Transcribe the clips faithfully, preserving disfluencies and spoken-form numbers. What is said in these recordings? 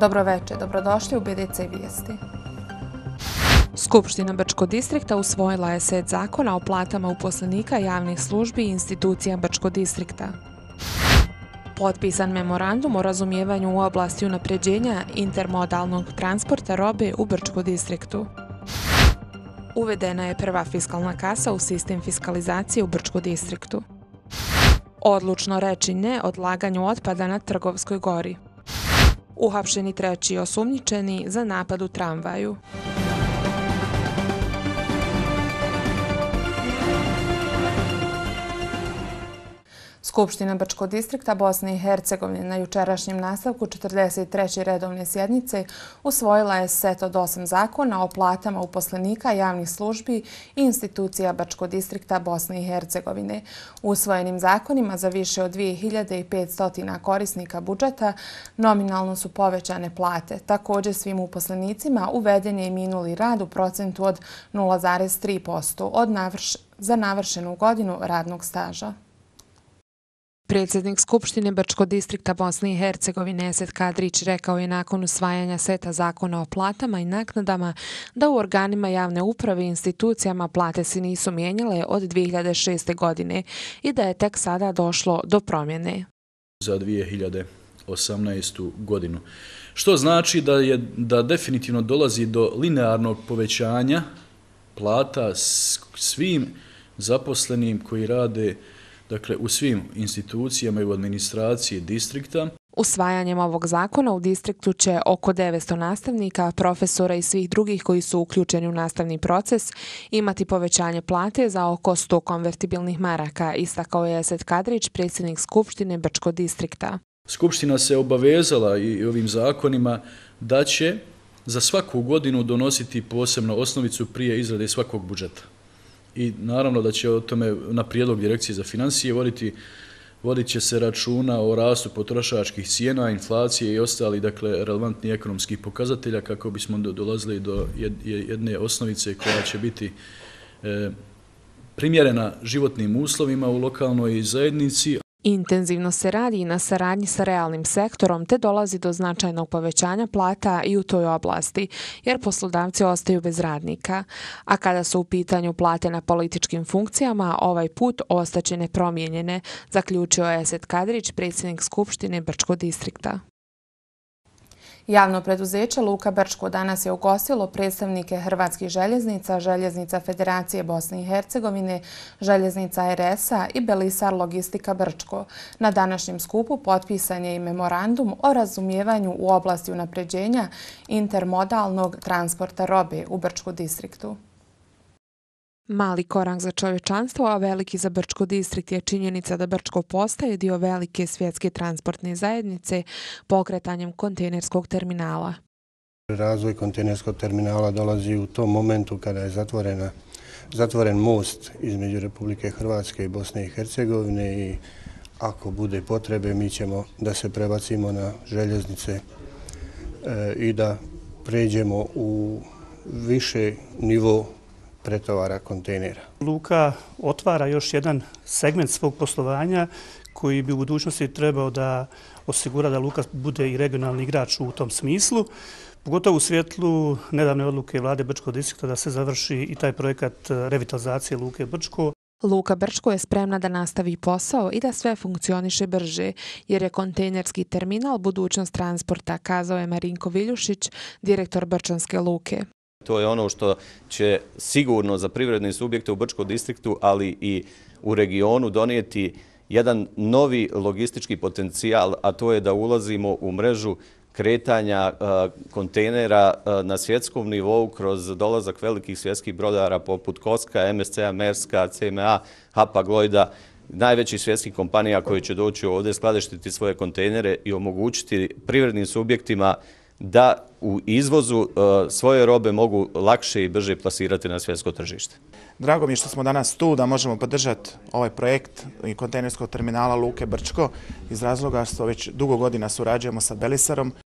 Dobroveče, dobrodošli u B D C vijesti. Skupština Brčkog distrikta usvojila je set zakona o platama uposlenika javnih službi i institucija Brčkog distrikta. Potpisan memorandum o razumijevanju u oblasti unapređenja intermodalnog transporta robe u Brčkom distriktu. Uvedena je prva fiskalna kasa u sistem fiskalizacije u Brčkom distriktu. Odlučno reći ne odlaganju otpada na Trgovskoj gori. Uhapšeni treći osumnjičeni za napad u tramvaju. Skupština Brčkog distrikta Bosne i Hercegovine na jučerašnjem nastavku četrdeset treće redovne sjednice usvojila je set od osam zakona o platama uposlenika javnih službi i institucija Brčkog distrikta Bosne i Hercegovine. Usvojenim zakonima za više od dvije hiljade petsto korisnika budžeta nominalno su povećane plate. Također svim uposlenicima uveden je i minuli rad u procentu od nula zarez tri posto od navrš... za navršenu godinu radnog staža. Predsjednik Skupštine Brčkog distrikta Bosne i Hercegovine Esed Kadrić rekao je nakon usvajanja seta zakona o platama i naknadama da u organima javne uprave i institucijama plate se nisu mijenjale od dvije hiljade šeste. godine i da je tek sada došlo do promjene. Za dvije hiljade osamnaestu. godinu. Što znači da, je, da definitivno dolazi do linearnog povećanja plata svim zaposlenim koji rade dakle, u svim institucijama i u administraciji distrikta. Usvajanjem ovog zakona u distriktu će oko devetsto nastavnika, profesora i svih drugih koji su uključeni u nastavni proces imati povećanje plate za oko sto konvertibilnih maraka, istakao je Esed Kadrić, predsjednik Skupštine Brčkog distrikta. Skupština se obavezala i ovim zakonima da će za svaku godinu donositi posebno osnovicu prije izrade svakog budžeta. I naravno da će o tome na prijedlog Direkcije za financije voditi, vodit će se računa o rastu potrošačkih cijena, inflacije i ostali dakle, relevantni ekonomskih pokazatelja kako bismo dolazili do jedne osnovice koja će biti e, primjerena životnim uslovima u lokalnoj zajednici. Intenzivno se radi i na saradnji sa realnim sektorom te dolazi do značajnog povećanja plata i u toj oblasti, jer poslodavci ostaju bez radnika. A kada su u pitanju plate na političkim funkcijama, ovaj put ostaće nepromijenjene, zaključio je Esed Kadrić, predsjednik Skupštine Brčkog distrikta. Javno preduzeće Luka Brčko danas je ugostilo predstavnike Hrvatskih željeznica, Željeznica Federacije Bosne i Hercegovine, Željeznica R S-a i Belisar Logistika Brčko. Na današnjem skupu potpisan je i memorandum o razumijevanju u oblasti unapređenja intermodalnog transporta robe u Brčkom distriktu. Mali korak za čovječanstvo, a veliki za Brčko distrikt je činjenica da Brčko postaje dio velike svjetske transportne zajednice pokretanjem kontejnerskog terminala. Razvoj kontejnerskog terminala dolazi u tom momentu kada je zatvorena, zatvoren most između Republike Hrvatske i Bosne i Hercegovine i ako bude potrebe mi ćemo da se prebacimo na željeznice e, i da pređemo u više nivo pretovara kontejnera. Luka otvara još jedan segment svog poslovanja koji bi u budućnosti trebao da osigura da Luka bude i regionalni igrač u tom smislu, pogotovo u svjetlu nedavne odluke vlade Brčkog distrikta da se završi i taj projekat revitalizacije Luke Brčko. Luka Brčko je spremna da nastavi posao i da sve funkcioniše brže, jer je kontejnerski terminal budućnost transporta, kazao je Marinko Viljušić, direktor Brčanske luke. To je ono što će sigurno za privredne subjekte u Brčkom distriktu, ali i u regionu donijeti jedan novi logistički potencijal, a to je da ulazimo u mrežu kretanja kontejnera na svjetskom nivou kroz dolazak velikih svjetskih brodara poput Koska, M S C-a, Maerska, C M A, Hapag-Lloyda, najvećih svjetskih kompanija koje će doći ovdje skladištiti svoje kontejnere i omogućiti privrednim subjektima da u izvozu uh, svoje robe mogu lakše i brže plasirati na svjetsko tržište. Drago mi je što smo danas tu da možemo podržati ovaj projekt kontejnerskog terminala Luke Brčko iz razloga što već dugo godina surađujemo sa Belisarom.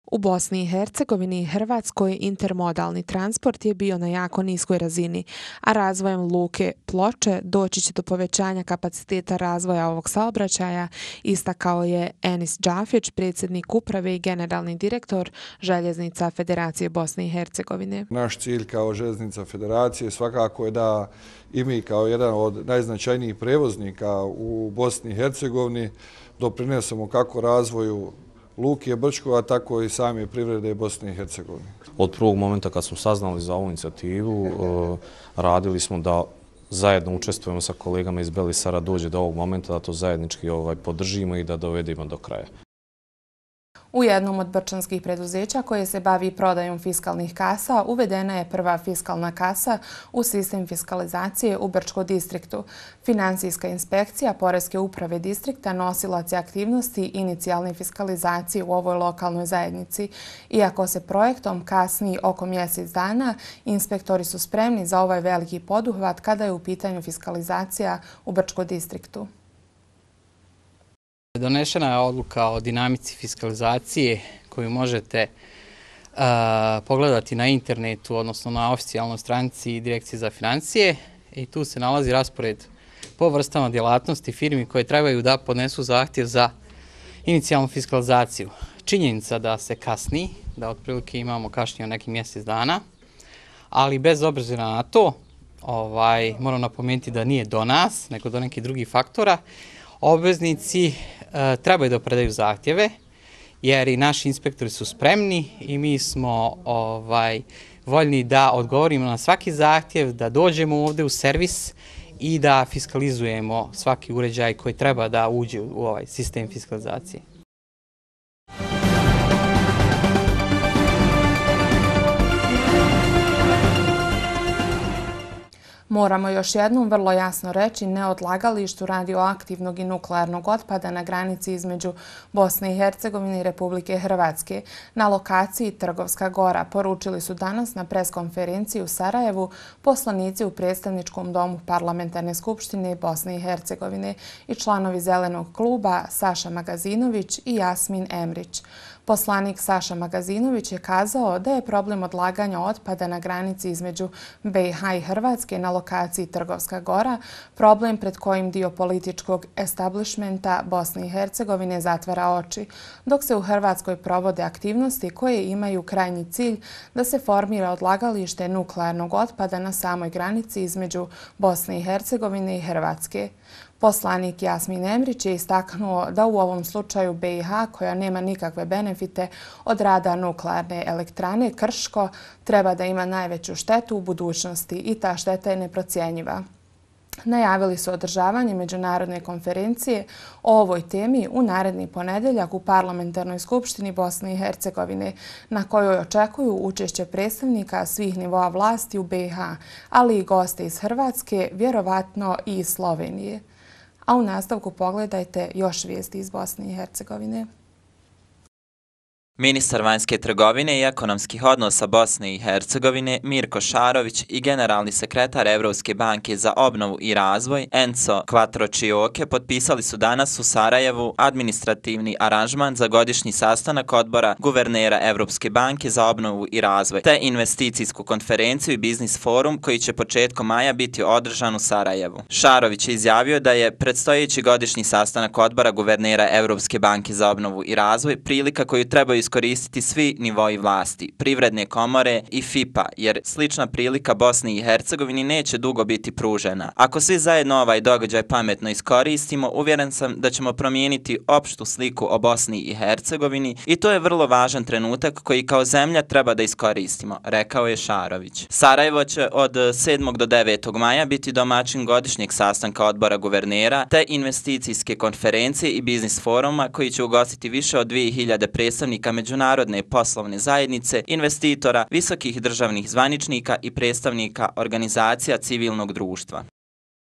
U Bosni i Hercegovini i Hrvatskoj intermodalni transport je bio na jako niskoj razini, a razvojem luke Ploče doći će do povećanja kapaciteta razvoja ovog saobraćaja, istakao je Enis Džafić, predsjednik uprave i generalni direktor Željeznica Federacije Bosne i Hercegovine. Naš cilj kao Željeznica Federacije svakako je da i mi kao jedan od najznačajnijih prevoznika u Bosni i Hercegovini doprinesemo kako razvoju Luke Brčko, a tako i same privrede Bosne i Hercegovine. Od prvog momenta kad smo saznali za ovu inicijativu, radili smo da zajedno učestvujemo sa kolegama iz Belisara, dođe do ovog momenta da to zajednički podržimo i da dovedemo do kraja. U jednom od brčanskih preduzeća koje se bavi prodajom fiskalnih kasa uvedena je prva fiskalna kasa u sistem fiskalizacije u Brčko distriktu. Finansijska inspekcija Poreske uprave distrikta nosilac je aktivnosti inicijalne fiskalizacije u ovoj lokalnoj zajednici. Iako se projektom kasni oko mjesec dana, inspektori su spremni za ovaj veliki poduhvat kada je u pitanju fiskalizacija u Brčko distriktu. Donešena je odluka o dinamici fiskalizacije koju možete uh, pogledati na internetu, odnosno na oficijalnoj stranici Direkcije za financije, i tu se nalazi raspored po vrstama djelatnosti firmi koje trebaju da podnesu zahtjev za inicijalnu fiskalizaciju. Činjenica da se kasni, da otprilike imamo kašnjenje nekih mjesec dana, ali bez obzira na to, ovaj, moram napomenuti da nije do nas, nego do nekih drugih faktora. Obveznici e, trebaju da predaju zahtjeve, jer i naši inspektori su spremni i mi smo ovaj, voljni da odgovorimo na svaki zahtjev, da dođemo ovdje u servis i da fiskalizujemo svaki uređaj koji treba da uđe u ovaj sistem fiskalizacije. Moramo još jednom vrlo jasno reći ne odlagalištu radioaktivnog i nuklearnog otpada na granici između Bosne i Hercegovine i Republike Hrvatske na lokaciji Trgovska Gora, poručili su danas na preskonferenciji u Sarajevu poslanici u predstavničkom domu Parlamentarne skupštine Bosne i Hercegovine i članovi Zelenog kluba Saša Magazinović i Jasmin Emrić. Poslanik Saša Magazinović je kazao da je problem odlaganja otpada na granici između B i H i Hrvatske na lokaciji Trgovska Gora problem pred kojim dio političkog establishmenta Bosne i Hercegovine zatvara oči, dok se u Hrvatskoj provode aktivnosti koje imaju krajnji cilj da se formira odlagalište nuklearnog otpada na samoj granici između Bosne i Hercegovine i Hrvatske. Poslanik Jasmin Emrić je istaknuo da u ovom slučaju B i H, koja nema nikakve benefite od rada nuklearne elektrane Krško, treba da ima najveću štetu u budućnosti i ta šteta je neprocjenjiva. Najavili su održavanje međunarodne konferencije o ovoj temi u naredni ponedeljak u Parlamentarnoj skupštini Bosne i Hercegovine, na kojoj očekuju učešće predstavnika svih nivoa vlasti u B i H, ali i goste iz Hrvatske, vjerovatno i iz Slovenije. A u nastavku pogledajte još vijesti iz Bosne i Hercegovine. Ministar vanjske trgovine i ekonomskih odnosa Bosne i Hercegovine Mirko Šarović i generalni sekretar Evropske banke za obnovu i razvoj Enzo Quattrocioke potpisali su danas u Sarajevu administrativni aranžman za godišnji sastanak odbora guvernera Evropske banke za obnovu i razvoj te investicijsku konferenciju i biznis forum koji će početkom maja biti održan u Sarajevu. Šarović je izjavio da je predstojeći godišnji sastanak odbora guvernera Evropske banke za obnovu i razvoj prilika koju trebaju iskoristiti svi nivoji vlasti, privredne komore i F I P A, jer slična prilika Bosni i Hercegovini neće dugo biti pružena. Ako svi zajedno ovaj događaj pametno iskoristimo, uvjeren sam da ćemo promijeniti opštu sliku o Bosni i Hercegovini i to je vrlo važan trenutak koji kao zemlja treba da iskoristimo, rekao je Šarović. Sarajevo će od sedmog do devetog maja biti domaćin godišnjeg sastanka odbora guvernera te investicijske konferencije i biznis foruma koji će ugostiti više od dvije hiljade predstavnika međunarodne poslovne zajednice, investitora, visokih državnih zvaničnika i predstavnika organizacija civilnog društva.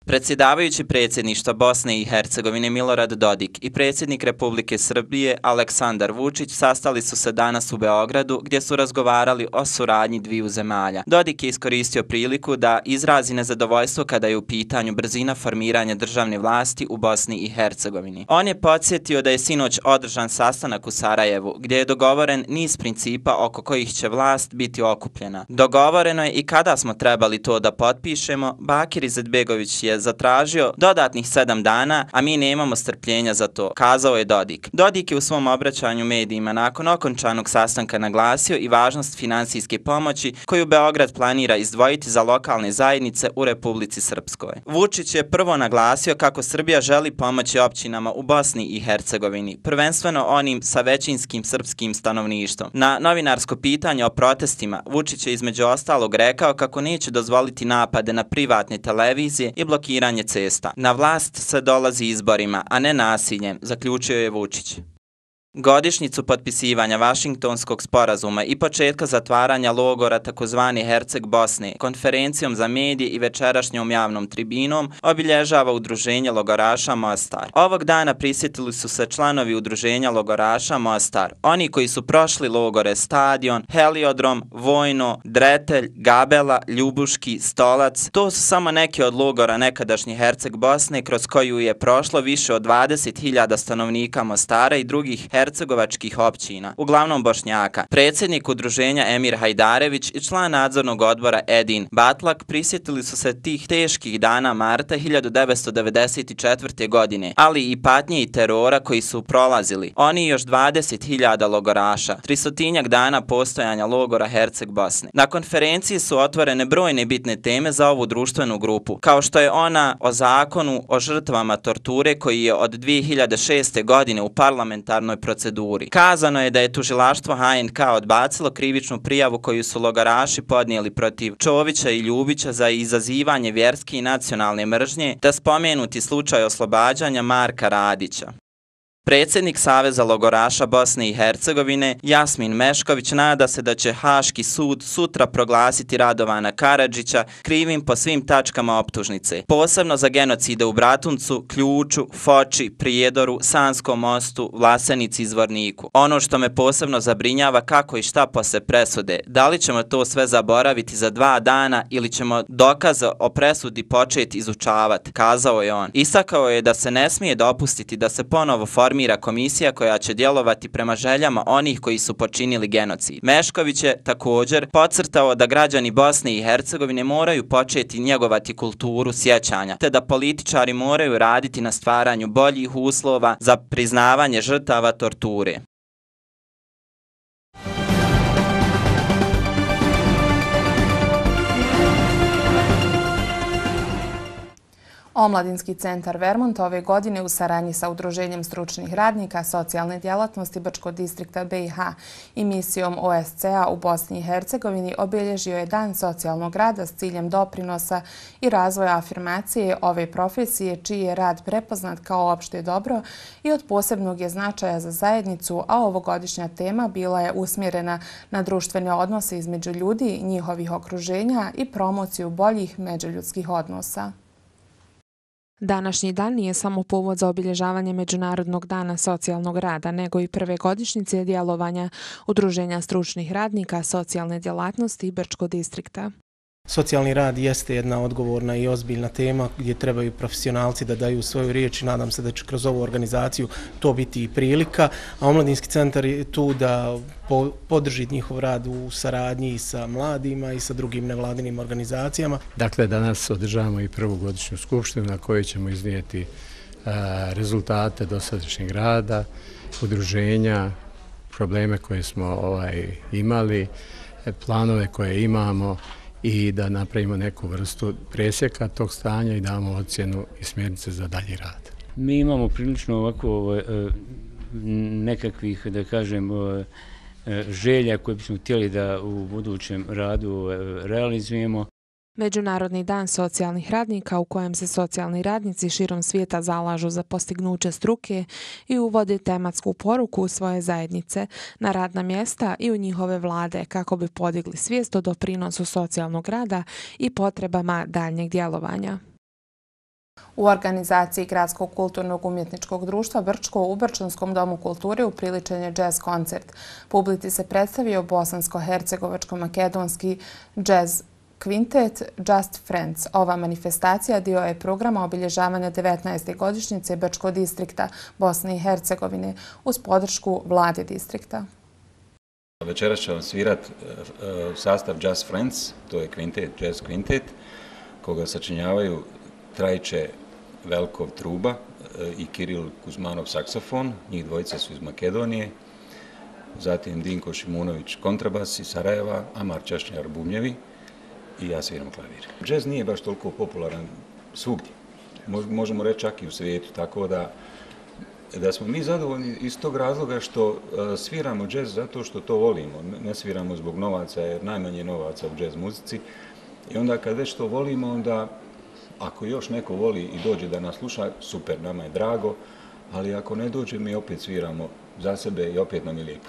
Predsjedavajući predsjedništva Bosne i Hercegovine Milorad Dodik i predsjednik Republike Srbije Aleksandar Vučić sastali su se danas u Beogradu gdje su razgovarali o suradnji dviju zemalja. Dodik je iskoristio priliku da izrazi nezadovoljstvo kada je u pitanju brzina formiranja državne vlasti u Bosni i Hercegovini. On je podsjetio da je sinoć održan sastanak u Sarajevu gdje je dogovoren niz principa oko kojih će vlast biti okupljena. Dogovoreno je i kada smo trebali to da potpišemo, Bakir Izetbegović je zatražio dodatnih sedam dana, a mi nemamo strpljenja za to, kazao je Dodik. Dodik je u svom obraćanju medijima nakon okončanog sastanka naglasio i važnost finansijske pomoći koju Beograd planira izdvojiti za lokalne zajednice u Republici Srpskoj. Vučić je prvo naglasio kako Srbija želi pomoći općinama u Bosni i Hercegovini, prvenstveno onim sa većinskim srpskim stanovništvom. Na novinarsko pitanje o protestima, Vučić je između ostalog rekao kako neće dozvoliti napade na privatne televizije i blokiranje cesta. Na vlast se dolazi izborima, a ne nasiljem, zaključio je Vučić. Godišnjicu potpisivanja Vašingtonskog sporazuma i početka zatvaranja logora takozvani Herceg Bosne konferencijom za medije i večerašnjom javnom tribinom obilježava Udruženje logoraša Mostar. Ovog dana prisjetili su se članovi Udruženja logoraša Mostar, oni koji su prošli logore Stadion, Heliodrom, Vojno, Dretelj, Gabela, Ljubuški, Stolac. To su samo neki od logora nekadašnje Herceg Bosne kroz koju je prošlo više od dvadeset hiljada stanovnika Mostara i drugih hercegovačkih općina, uglavnom Bošnjaka. Predsjednik udruženja Emir Hajdarević i član nadzornog odbora Edin Batlak prisjetili su se tih teških dana marta hiljadu devetsto devedeset četvrte. godine, ali i patnje i terora koji su prolazili. Oni i još dvadeset hiljada logoraša, tristotinjak dana postojanja logora Herceg Bosne. Na konferenciji su otvorene brojne bitne teme za ovu društvenu grupu, kao što je ona o zakonu o žrtvama torture koji je od dvije hiljade šeste. godine u parlamentarnoj proceduri. Kazano je da je tužilaštvo H N K odbacilo krivičnu prijavu koju su logoraši podnijeli protiv Čovića i Ljubića za izazivanje vjerske i nacionalne mržnje, te spomenuti slučaj oslobađanja Marka Radića. Predsjednik Saveza logoraša Bosne i Hercegovine Jasmin Mešković nada se da će Haški sud sutra proglasiti Radovana Karadžića krivim po svim tačkama optužnice, posebno za genocide u Bratuncu, Ključu, Foči, Prijedoru, Sanskom mostu, Vlasenici i Zvorniku. Ono što me posebno zabrinjava kako i šta posle presude, da li ćemo to sve zaboraviti za dva dana ili ćemo dokaze o presudi početi izučavati, kazao je on. Istakao je da se ne smije dopustiti da se ponovo formira formira komisija koja će djelovati prema željama onih koji su počinili genocid. Mešković je također podcrtao da građani Bosne i Hercegovine moraju početi njegovati kulturu sjećanja, te da političari moraju raditi na stvaranju boljih uslova za priznavanje žrtava torture. Omladinski centar Vermont ove godine u saradnji sa Udruženjem stručnih radnika socijalne djelatnosti Brčkog distrikta B i H i misijom O S C A u Bosni i Hercegovini obilježio je Dan socijalnog rada s ciljem doprinosa i razvoja afirmacije ove profesije čiji je rad prepoznat kao opšte dobro i od posebnog je značaja za zajednicu, a ovogodišnja tema bila je usmjerena na društvene odnose između ljudi, njihovih okruženja i promociju boljih međuljudskih odnosa. Današnji dan nije samo povod za obilježavanje Međunarodnog dana socijalnog rada, nego i prve godišnjice djelovanja Udruženja stručnih radnika socijalne djelatnosti i Brčkog distrikta. Socijalni rad jeste jedna odgovorna i ozbiljna tema gdje trebaju profesionalci da daju svoju riječ i nadam se da će kroz ovu organizaciju to biti i prilika. A Omladinski centar je tu da podrži njihov rad u saradnji sa mladima i sa drugim nevladinim organizacijama. Dakle, danas održavamo i prvu godišnju skupštinu na kojoj ćemo iznijeti rezultate dosadašnjeg rada, udruženja, probleme koje smo ovaj, imali, planove koje imamo i da napravimo neku vrstu presjeka tog stanja i damo ocjenu i smjernice za dalji rad. Mi imamo prilično ovako nekakvih, da kažem, želja koje bismo htjeli da u budućem radu realizujemo. Međunarodni dan socijalnih radnika u kojem se socijalni radnici širom svijeta zalažu za postignuće struke i uvode tematsku poruku u svoje zajednice, na radna mjesta i u njihove vlade kako bi podigli svijest o doprinosu socijalnog rada i potrebama daljnjeg djelovanja. U organizaciji Gradskog kulturnog umjetničkog društva Brčko u Brčanskom domu kulture upriličen je džez koncert. Publici se predstavio bosansko-hercegovačko-makedonski džez kvintet Just Friends. Ova manifestacija dio je programa obilježavanja devetnaeste godišnjice Brčko distrikta Bosne i Hercegovine uz podršku vlade distrikta. Večeras će vam svirat sastav Just Friends, to je kvintet, jazz kvintet, koga sačinjavaju Trajče Velkov truba i Kiril Kuzmanov saksofon, njih dvojica su iz Makedonije, zatim Dinko Šimunović kontrabas iz Sarajeva, Amar Čašnjar bubnjevi i ja sviram klavir. Džez nije baš toliko popularan svugdje, možemo reći čak i u svijetu, tako da da smo mi zadovoljni iz tog razloga što sviramo džez zato što to volimo, ne sviramo zbog novaca jer najmanje novaca u džez muzici i onda kad već to volimo onda ako još neko voli i dođe da nas sluša, super, nama je drago, ali ako ne dođe, mi opet sviramo za sebe i opet nam je lijepo.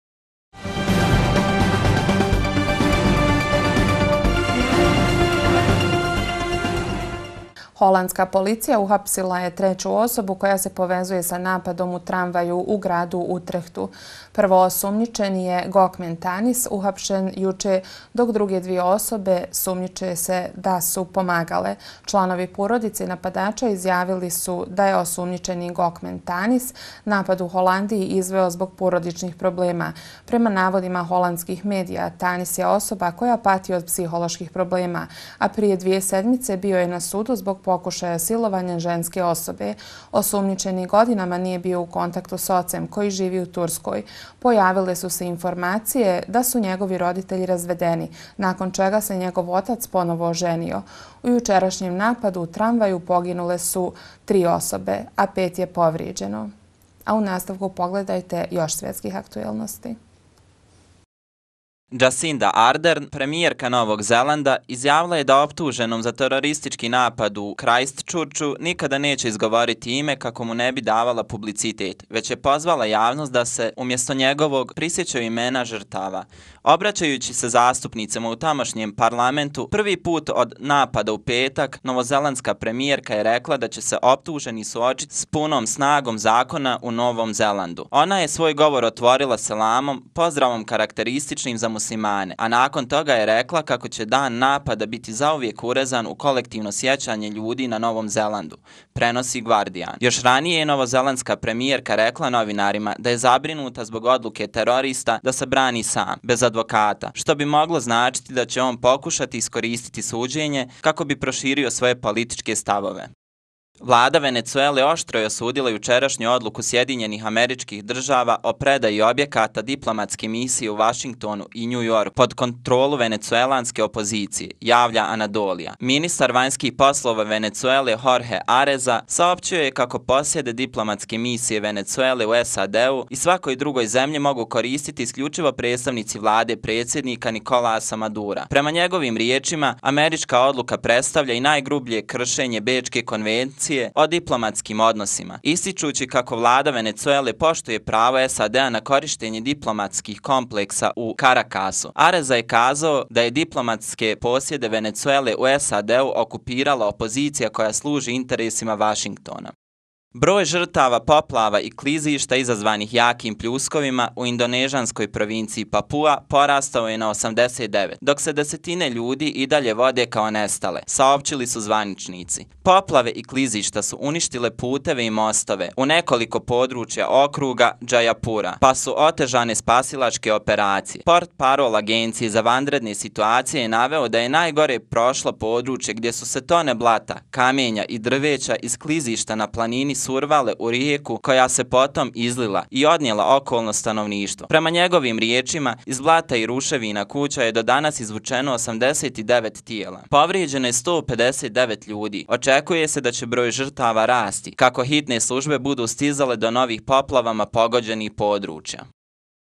Holandska policija uhapsila je treću osobu koja se povezuje sa napadom u tramvaju u gradu Utrehtu. Prvo osumnjičeni je Gokmen Tanis, uhapšen juče, dok druge dvije osobe sumnjiče se da su pomagale. Članovi porodice napadača izjavili su da je osumnjičeni Gokmen Tanis napad u Holandiji izveo zbog porodičnih problema. Prema navodima holandskih medija, Tanis je osoba koja pati od psiholoških problema, a prije dvije sedmice bio je na sudu zbog pokušaja silovanja ženske osobe. Osumnjičeni godinama nije bio u kontaktu s ocem koji živi u Turskoj. Pojavile su se informacije da su njegovi roditelji razvedeni, nakon čega se njegov otac ponovo oženio. U jučerašnjem napadu u tramvaju poginule su tri osobe, a pet je povrijeđeno. A u nastavku pogledajte još svjetskih aktuelnosti. Jacinda Ardern, premijerka Novog Zelanda, izjavila je da optuženom za teroristički napad u Christchurchu nikada neće izgovoriti ime kako mu ne bi davala publicitet, već je pozvala javnost da se umjesto njegovog prisjećaju imena žrtava. Obraćajući se zastupnicama u tamošnjem parlamentu, prvi put od napada u petak, novozelandska premijerka je rekla da će se optuženi suočiti s punom snagom zakona u Novom Zelandu. Ona je svoj govor otvorila selamom, pozdravom karakterističnim za muslimane, a nakon toga je rekla kako će dan napada biti zauvijek urezan u kolektivno sjećanje ljudi na Novom Zelandu, prenosi Guardian. Još ranije je novozelandska premijerka rekla novinarima da je zabrinuta zbog odluke terorista da se brani sam, bez advokata, što bi moglo značiti da će on pokušati iskoristiti suđenje kako bi proširio svoje političke stavove. Vlada Venecuele oštro je osudila jučerašnju odluku Sjedinjenih Američkih Država o predaji objekata diplomatske misije u Vašingtonu i New Yorku pod kontrolu venecuelanske opozicije, javlja Anadolija. Ministar vanjskih poslova Venecuele Jorge Areza saopćio je kako posjede diplomatske misije Venecuele u S A D-u i svakoj drugoj zemlji mogu koristiti isključivo predstavnici vlade predsjednika Nikolasa Madura. Prema njegovim riječima, američka odluka predstavlja i najgrublje kršenje Bečke konvencije o diplomatskim odnosima, ističući kako vlada Venecuele poštuje pravo S A D-a na korištenje diplomatskih kompleksa u Caracasu. Areza je kazao da je diplomatske posjede Venecuele u S A D-u okupirala opozicija koja služi interesima Vašingtona. Broj žrtava poplava i klizišta izazvanih jakim pljuskovima u indonežanskoj provinciji Papua porastao je na osamdeset devet, dok se desetine ljudi i dalje vode kao nestale, saopćili su zvaničnici. Poplave i klizišta su uništile puteve i mostove u nekoliko područja okruga Jayapura, pa su otežane spasilačke operacije. Port parol agencije za vanredne situacije je naveo da je najgore prošlo područje gdje su se tone blata, kamenja i drveća iz klizišta na planini survale u rijeku koja se potom izlila i odnijela okolno stanovništvo. Prema njegovim riječima, iz blata i ruševina kuća je do danas izvučeno osamdeset devet tijela. Povrijeđeno je sto pedeset devet ljudi. Očekuje se da će broj žrtava rasti kako hitne službe budu stizale do novih poplavama pogođenih područja.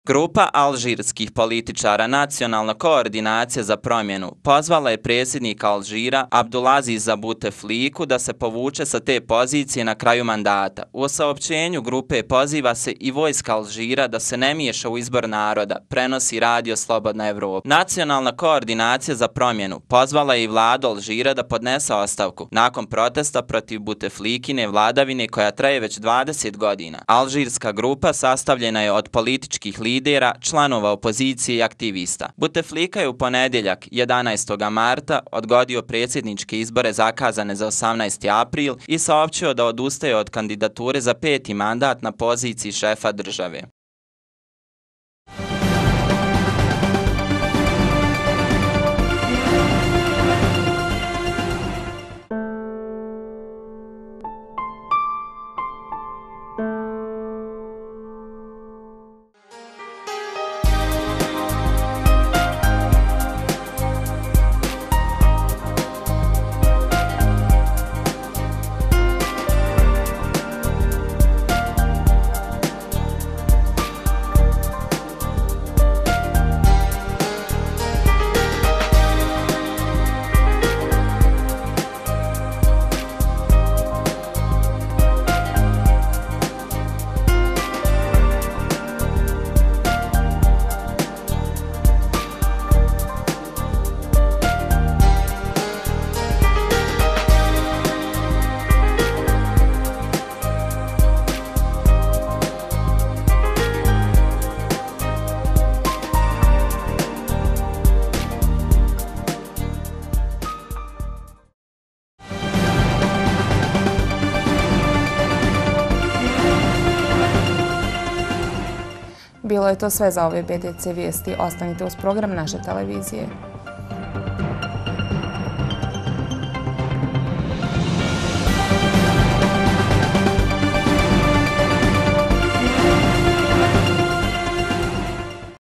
Grupa alžirskih političara Nacionalna koordinacija za promjenu pozvala je predsjednika Alžira Abdulaziza Boutefliku da se povuče sa te pozicije na kraju mandata. U saopćenju grupe poziva se i vojska Alžira da se ne miješa u izbor naroda, prenosi Radio Slobodna Evropa. Nacionalna koordinacija za promjenu pozvala je i vladu Alžira da podnese ostavku nakon protesta protiv Bouteflikine vladavine koja traje već dvadeset godina. Alžirska grupa sastavljena je od političkih lidera lidera, članova opozicije i aktivista. Bouteflika je u ponedjeljak jedanaestog marta odgodio predsjedničke izbore zakazane za osamnaesti april i saopćio da odustaje od kandidature za peti mandat na poziciji šefa države. Bilo je to sve za ove B D C vijesti. Ostanite uz program naše televizije.